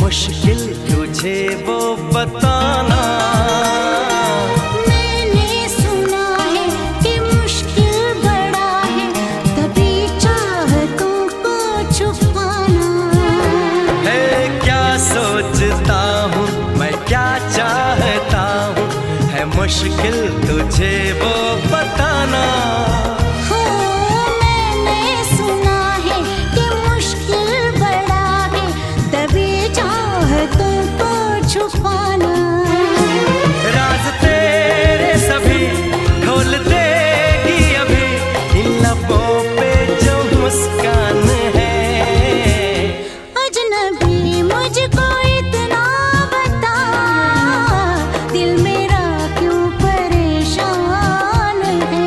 मुश्किल तुझे वो बताना। मैंने सुना है कि मुश्किल बड़ा है, तभी चाहतों को छुपाना। है क्या सोचता हूँ मैं, क्या चाहता हूँ, है मुश्किल तुझे वो बताना। राज तेरे सभी खोल देगी अभी, इन लबों पे जो मुस्कान है। अजनबी मुझको इतना बता, दिल मेरा क्यों परेशान है।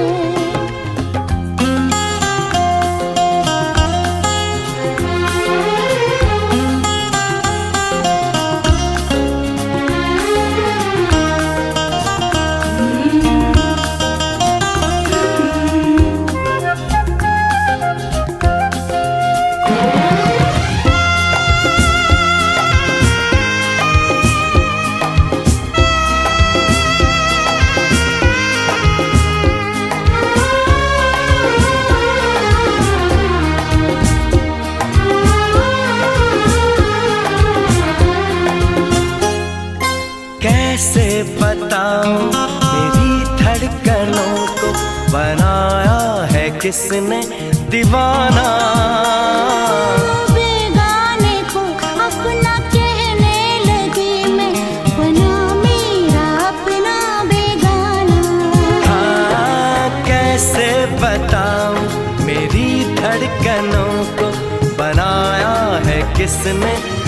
कैसे बताऊं मेरी धड़कनों को बनाया है किसने दीवाना। बेगाने को अपना कहने लगी मैं, बना मेरा अपना बेगाना। हाँ, कैसे बताऊं मेरी धड़कनों को बनाया है किसने